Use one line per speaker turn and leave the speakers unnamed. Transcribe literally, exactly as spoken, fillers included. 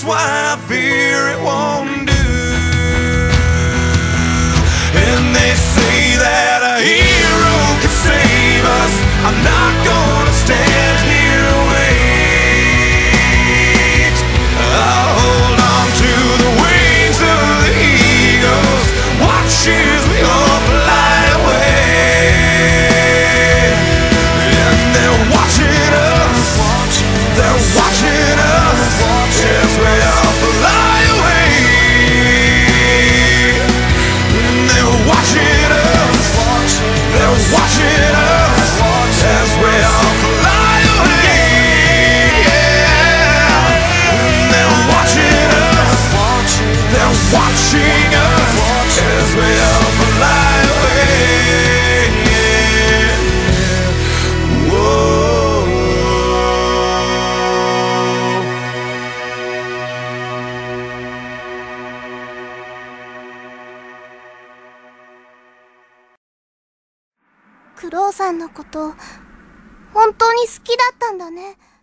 why I fear it won't do. And they say that a hero can save us. I'm not gonna stand here and wait. I'll hold on to the wings of the eagles, watch as we all fly away. And they're watching us, they're watching us as we all fly away. And they're watching us, they're watching us as we all fly away. Yeah. And they're watching us, they're watching us as we all fly away. Whoa.
クロウさんのこと本当に好きだったんだね。